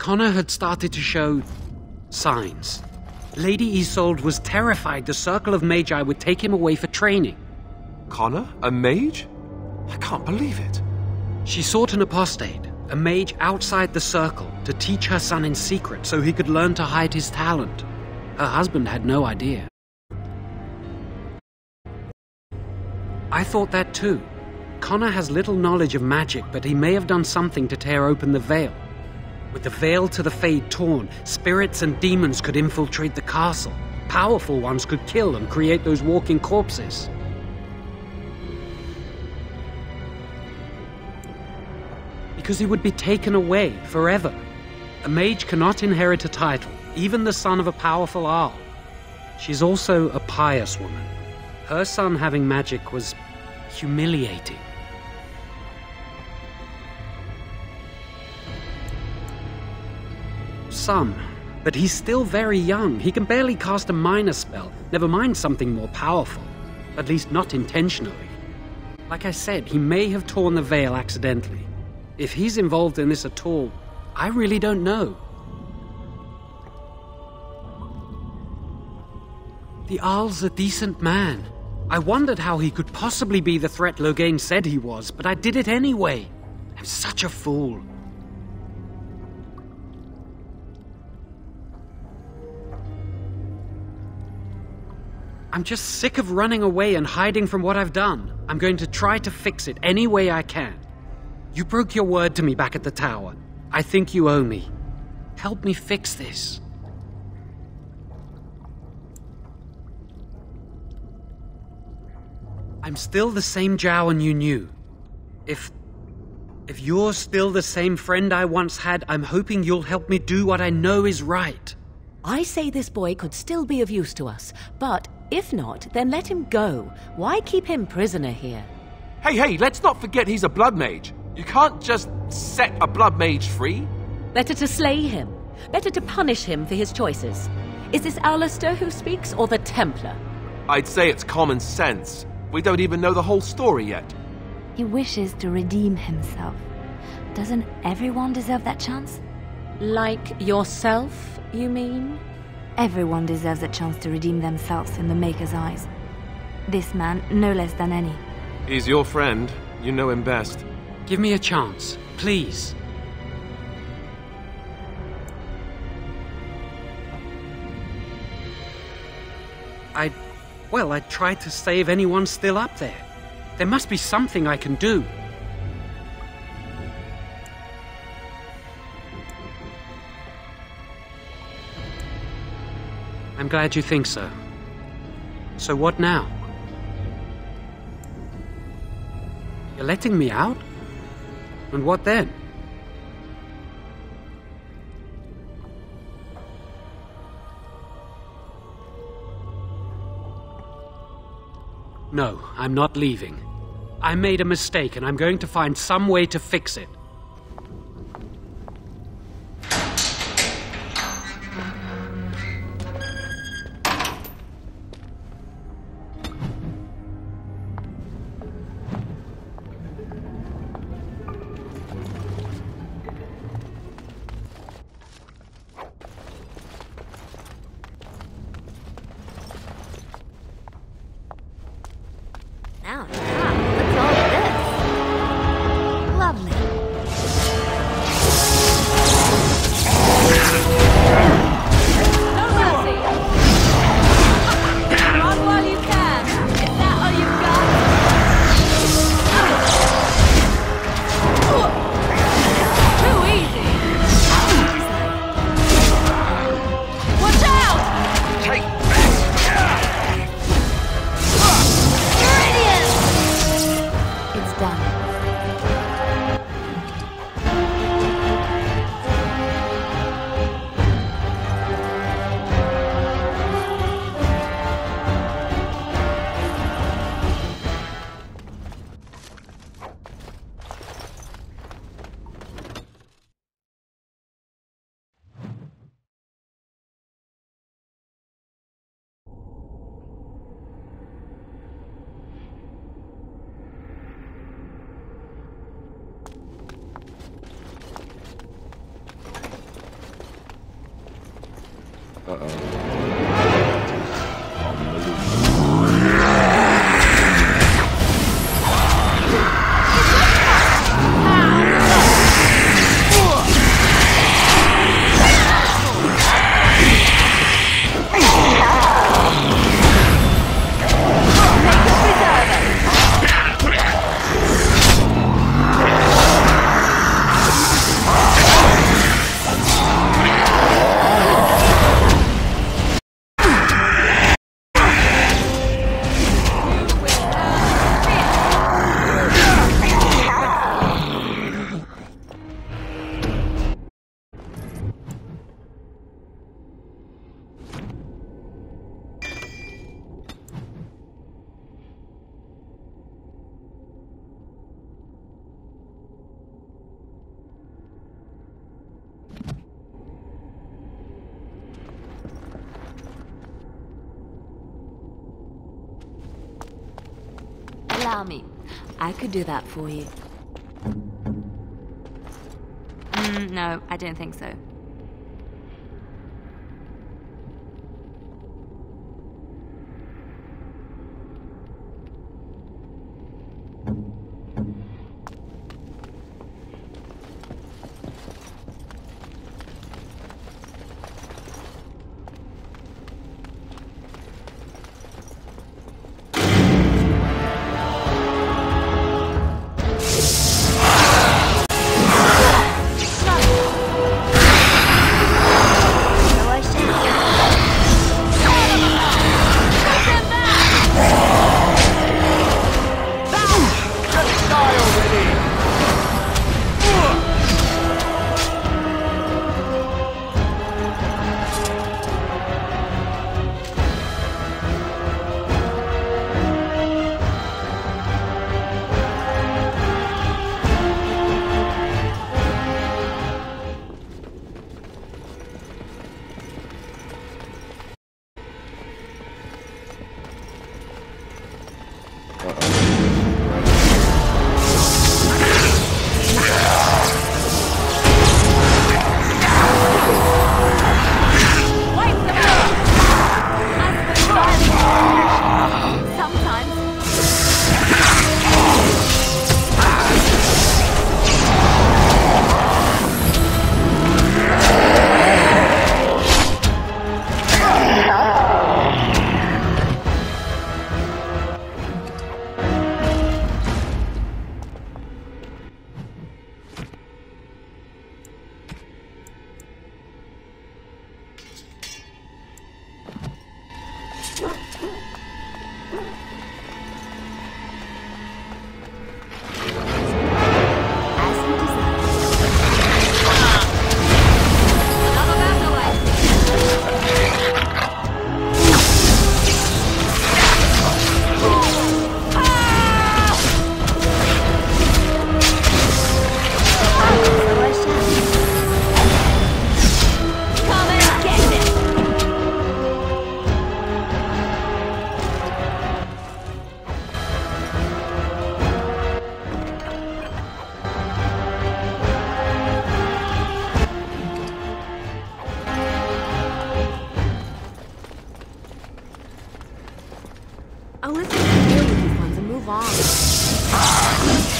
Connor had started to show signs. Lady Isolde was terrified the Circle of Magi would take him away for training. Connor? A mage? I can't believe it. She sought an apostate, a mage outside the Circle, to teach her son in secret so he could learn to hide his talent. Her husband had no idea. I thought that too. Connor has little knowledge of magic, but he may have done something to tear open the veil. With the veil to the Fade torn, spirits and demons could infiltrate the castle. Powerful ones could kill and create those walking corpses. Because he would be taken away forever. A mage cannot inherit a title, even the son of a powerful Arl. She's also a pious woman. Her son having magic was humiliating. Some, but he's still very young. He can barely cast a minor spell, never mind something more powerful. At least not intentionally. Like I said, he may have torn the veil accidentally. If he's involved in this at all, I really don't know. The Arl's a decent man. I wondered how he could possibly be the threat Loghain said he was, but I did it anyway. I'm such a fool. I'm just sick of running away and hiding from what I've done. I'm going to try to fix it any way I can. You broke your word to me back at the tower. I think you owe me. Help me fix this. I'm still the same Jowan you knew. If you're still the same friend I once had, I'm hoping you'll help me do what I know is right. I say this boy could still be of use to us, but if not, then let him go. Why keep him prisoner here? Hey, let's not forget he's a blood mage. You can't just set a blood mage free. Better to slay him. Better to punish him for his choices. Is this Alistair who speaks, or the Templar? I'd say it's common sense. We don't even know the whole story yet. He wishes to redeem himself. Doesn't everyone deserve that chance? Like yourself, you mean? Everyone deserves a chance to redeem themselves in the Maker's eyes. This man, no less than any. He's your friend. You know him best. Give me a chance, please. I tried to save anyone still up there. There must be something I can do. I'm glad you think so. So what now? You're letting me out? And what then? No, I'm not leaving. I made a mistake and I'm going to find some way to fix it. Now, what's all this? Lovely. No mercy! Run while you can! Is that all you've got? Too easy! Watch out! Take Meridian! Allow me. I could do that for you. No, I don't think so. Oh, let's just deal with these ones and move on.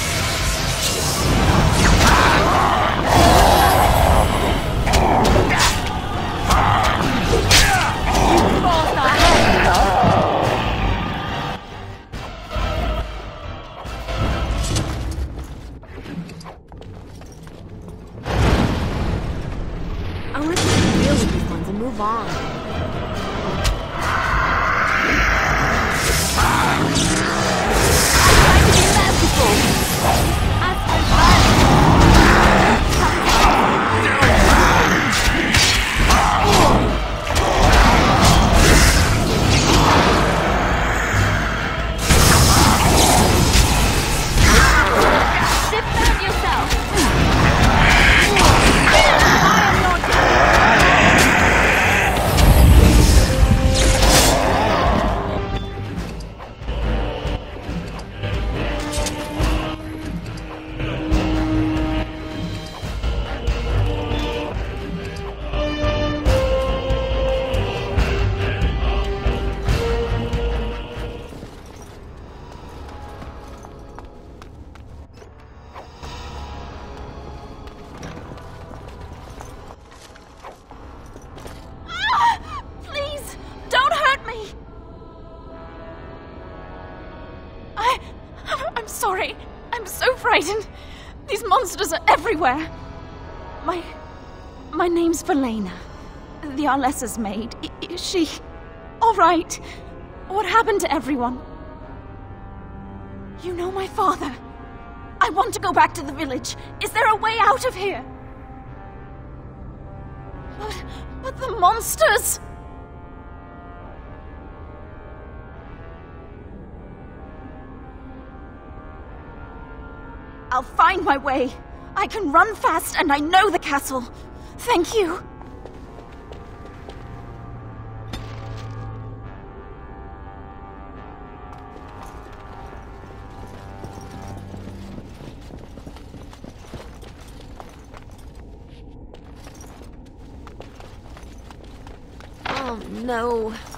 Oh, let's just deal with these ones and move on. I'm sorry. I'm so frightened. These monsters are everywhere. My name's Velena. The Arlessa's maid. Is she all right? What happened to everyone? You know my father. I want to go back to the village. Is there a way out of here? But the monsters! I'll find my way. I can run fast and I know the castle. Thank you. Oh no.